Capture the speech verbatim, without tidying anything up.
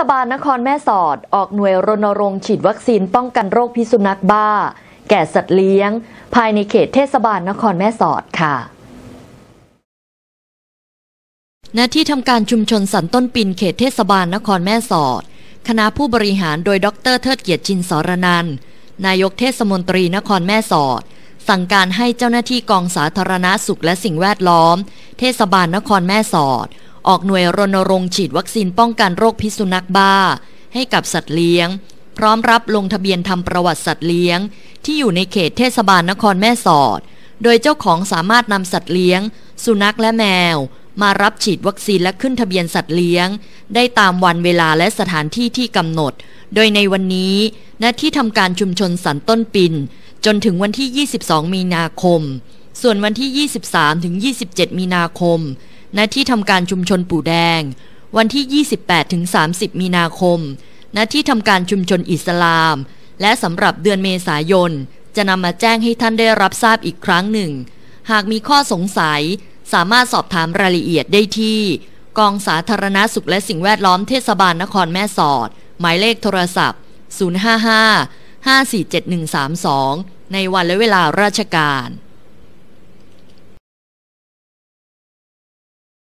บาลนครแม่สอดออกหน่วยรณรงค์ฉีดวัคซีนป้องกันโรคพิษสุนัขบ้าแก่สัตว์เลี้ยงภายในเขตเทศบาลนครแม่สอดค่ะณที่ทำการชุมชนสันต้นปินเขตเทศบาลนครแม่สอดคณะผู้บริหารโดยดร.เทิดเกียรติชินสรนันท์นายกเทศมนตรีนครแม่สอดสั่งการให้เจ้าหน้าที่กองสาธารณสุขและสิ่งแวดล้อมเทศบาลนครแม่สอดออกหน่วยรณรงค์ฉีดวัคซีนป้องกันโรคพิษสุนัขบ้าให้กับสัตว์เลี้ยงพร้อมรับลงทะเบียนทำประวัติสัตว์เลี้ยงที่อยู่ในเขตเทศบาลนครแม่สอดโดยเจ้าของสามารถนำสัตว์เลี้ยงสุนัขและแมวมารับฉีดวัคซีนและขึ้นทะเบียนสัตว์เลี้ยงได้ตามวันเวลาและสถานที่ที่กำหนดโดยในวันนี้ณที่ทำการชุมชนสันต้นปินจนถึงวันที่ยี่สิบสองมีนาคมส่วนวันที่ยี่สิบสามถึงยี่สิบเจ็ดมีนาคมณที่ทำการชุมชนปู่แดงวันที่ยี่สิบแปดถึงสามสิบมีนาคมณที่ทำการชุมชนอิสลามและสำหรับเดือนเมษายนจะนำมาแจ้งให้ท่านได้รับทราบอีกครั้งหนึ่งหากมีข้อสงสัยสามารถสอบถามรายละเอียดได้ที่กองสาธารณสุขและสิ่งแวดล้อมเทศบาลนครแม่สอดหมายเลขโทรศัพท์ศูนย์ ห้า ห้า ห้า สี่ เจ็ด หนึ่ง สาม สองในวันและเวลาราชการ